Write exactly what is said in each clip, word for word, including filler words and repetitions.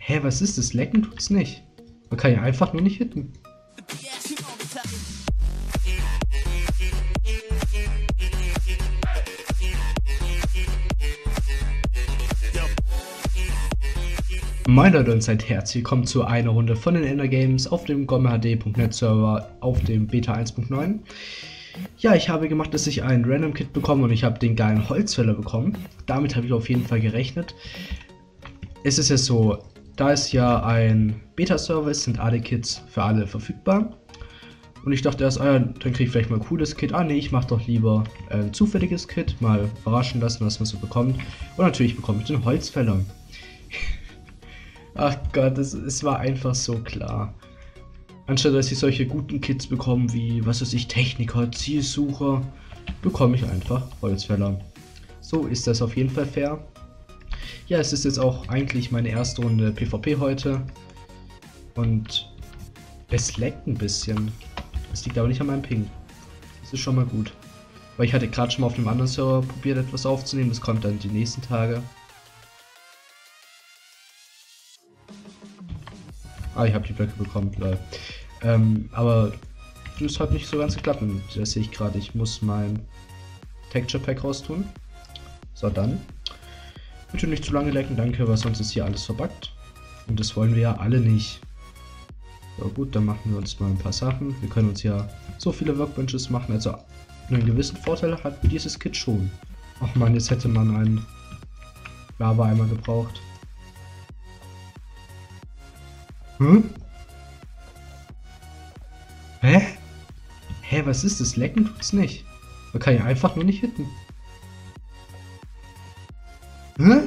Hä, was ist das? Lecken tut's nicht. Man kann ja einfach nur nicht hitten. Moin Leute und seid herzlich willkommen zu einer Runde von den Ender Games auf dem gommehd punkt net Server auf dem Beta eins punkt neun. Ja, ich habe gemacht, dass ich ein Random Kit bekomme und ich habe den geilen Holzfäller bekommen. Damit habe ich auf jeden Fall gerechnet. Es ist ja so, da es ja ein Beta-Server ist, sind alle Kits für alle verfügbar. Und ich dachte erst, ah ja, dann kriege ich vielleicht mal ein cooles Kit. Ah nee, ich mache doch lieber ein zufälliges Kit, mal überraschen lassen, was man so bekommt. Und natürlich bekomme ich den Holzfäller. Ach Gott, es, es war einfach so klar. Anstatt dass ich solche guten Kits bekomme wie, was weiß ich, Techniker, Zielsucher, bekomme ich einfach Holzfäller. So ist das auf jeden Fall fair. Ja, es ist jetzt auch eigentlich meine erste Runde PvP heute. Und es leckt ein bisschen. Es liegt aber nicht an meinem Ping. Das ist schon mal gut. Weil ich hatte gerade schon mal auf einem anderen Server probiert, etwas aufzunehmen. Das kommt dann die nächsten Tage. Ah, ich habe die Blöcke bekommen, lol. Ähm, aber das hat nicht so ganz geklappt. Und das sehe ich gerade. Ich muss mein Texture Pack raustun. So, dann. Bitte nicht zu lange lecken, danke, weil sonst ist hier alles verbuggt. Und das wollen wir ja alle nicht. So, gut, dann machen wir uns mal ein paar Sachen. Wir können uns ja so viele Workbenches machen. Also einen gewissen Vorteil hat dieses Kit schon. Ach man, jetzt hätte man einen Lava-Eimer gebraucht. Hm? Hä? Hä, was ist das? Lecken tut's nicht. Man kann ja einfach nur nicht hitten. Hä?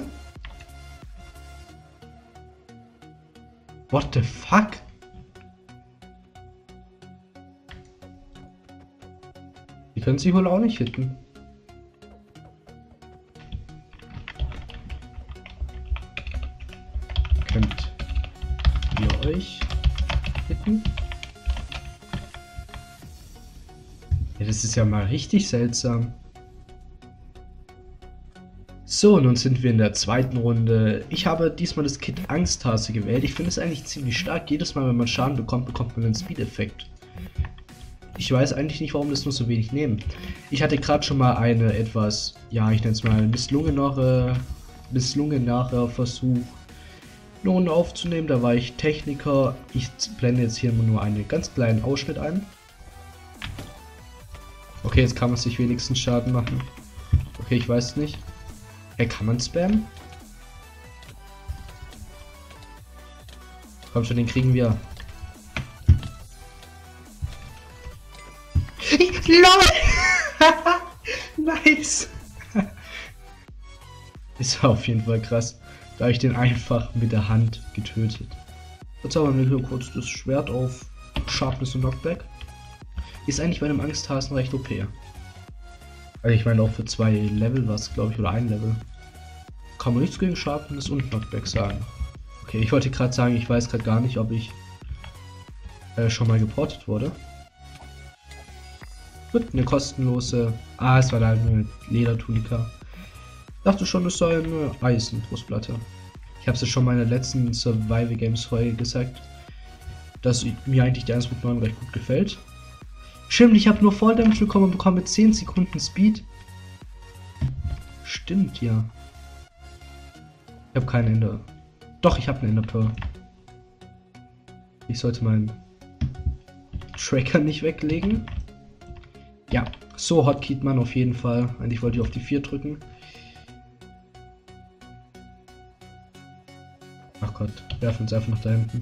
What the fuck? Die können sich wohl auch nicht hitten. Könnt ihr euch hitten? Ja, das ist ja mal richtig seltsam. So, nun sind wir in der zweiten Runde. Ich habe diesmal das Kit Angsthase gewählt. Ich finde es eigentlich ziemlich stark. Jedes Mal, wenn man Schaden bekommt, bekommt man einen Speed-Effekt. Ich weiß eigentlich nicht, warum das nur so wenig nehmen. Ich hatte gerade schon mal eine etwas, ja, ich nenne es mal misslungenere, misslungenerer Versuch, eine Runde aufzunehmen. Da war ich Techniker. Ich blende jetzt hier nur einen ganz kleinen Ausschnitt ein. Okay, jetzt kann man sich wenigstens Schaden machen. Okay, ich weiß nicht. Hey, kann man spammen? Komm schon, den kriegen wir. LOL! Nice! Das war auf jeden Fall krass. Da habe ich den einfach mit der Hand getötet. Jetzt haben wir hier kurz das Schwert auf Sharpness und Knockback. Ist eigentlich bei einem Angsthasen recht O P. Also ich meine auch für zwei Level was, glaube ich, oder ein Level. Kann man nichts gegen Sharpness und Knockback sagen. Okay, ich wollte gerade sagen, ich weiß gerade gar nicht, ob ich äh, schon mal geportet wurde. Gut, eine kostenlose... Ah, es war da eine Ledertunika. Dachte schon, es sei eine Eisenbrustplatte. Ich habe es ja schon mal in der letzten Survival Games Folge gesagt, dass mir eigentlich die eins punkt neun recht gut gefällt. Stimmt, ich habe nur Fall Damage bekommen und bekomme mit zehn Sekunden Speed. Stimmt, ja. Ich habe keine Ender. Doch, ich habe eine Ender Pearl. Ich sollte meinen Tracker nicht weglegen. Ja, so hotkeyt man auf jeden Fall. Eigentlich wollte ich auf die vier drücken. Ach Gott, werfen uns einfach nach da hinten.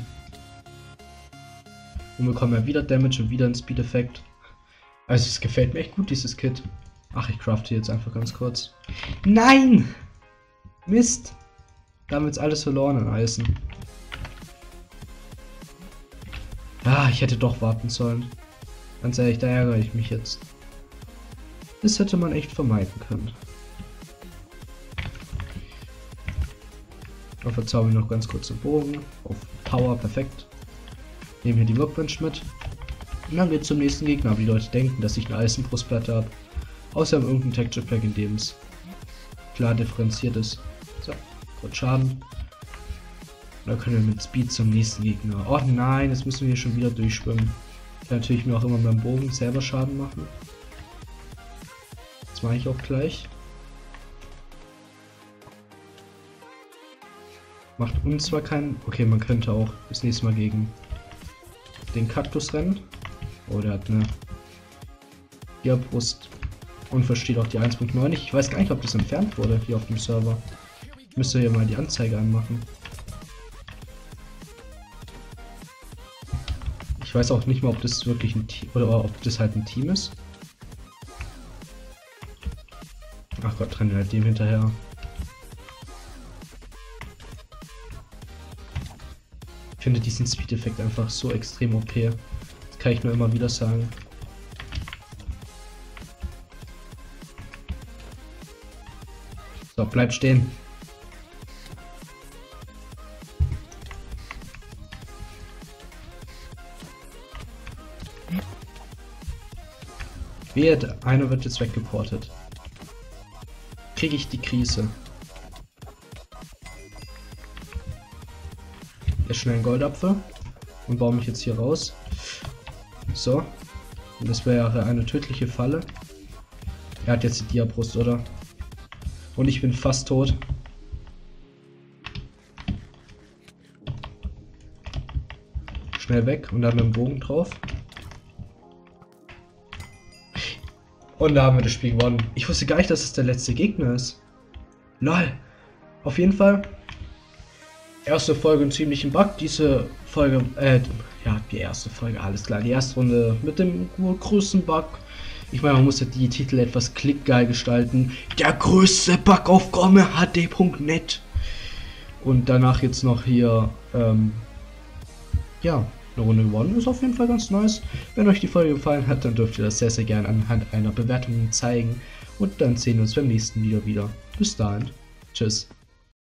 Und bekommen ja wieder Damage und wieder einen Speed-Effekt. Also es gefällt mir echt gut, dieses Kit. Ach, ich crafte jetzt einfach ganz kurz. Nein! Mist! Da haben wir jetzt alles verloren an Eisen. Ah, ich hätte doch warten sollen. Ganz ehrlich, da ärgere ich mich jetzt. Das hätte man echt vermeiden können. Dann verzaubern wir noch ganz kurz den Bogen. Auf Power, perfekt. Nehmen hier die Workbench mit. Und dann geht's zum nächsten Gegner. Aber die Leute denken, dass ich eine Eisenbrustplatte habe. Außer im irgendein Texture Pack, in dem es klar differenziert ist. So, kurz Schaden. Da können wir mit Speed zum nächsten Gegner. Oh nein, jetzt müssen wir hier schon wieder durchschwimmen. Ich kann natürlich mir auch immer beim Bogen selber Schaden machen. Das mache ich auch gleich. Macht uns zwar keinen... Okay, man könnte auch das nächste Mal gegen den Kaktus rennen. Oh, der hat eine Tierbrust und versteht auch die eins Punkt neun nicht. Ich weiß gar nicht, ob das entfernt wurde hier auf dem Server. Ich müsste hier mal die Anzeige anmachen. Ich weiß auch nicht mal, ob das wirklich ein Team oder ob das halt ein Team ist. Ach Gott, rennen wir halt dem hinterher. Ich finde diesen Speed-Effekt einfach so extrem O P. Das kann ich nur immer wieder sagen. So, bleib stehen. Wehe, einer wird jetzt weggeportet. Kriege ich die Krise. Jetzt schnell einen Goldapfel und baue mich jetzt hier raus. So. Und das wäre eine tödliche Falle. Er hat jetzt die Diabrust, oder? Und ich bin fast tot. Schnell weg und dann mit dem Bogen drauf. Und da haben wir das Spiel gewonnen. Ich wusste gar nicht, dass es der letzte Gegner ist. Lol. Auf jeden Fall. Erste Folge einen ziemlichen Bug. Diese Folge, äh, ja, die erste Folge, alles klar. Die erste Runde mit dem größten Bug. Ich meine, man muss ja die Titel etwas klickgeil gestalten. Der größte Bug auf gomme H D Punkt net. Und danach jetzt noch hier, ähm, ja, eine Runde gewonnen. Ist auf jeden Fall ganz nice. Wenn euch die Folge gefallen hat, dann dürft ihr das sehr, sehr gerne anhand einer Bewertung zeigen. Und dann sehen wir uns beim nächsten Video wieder. Bis dahin. Tschüss.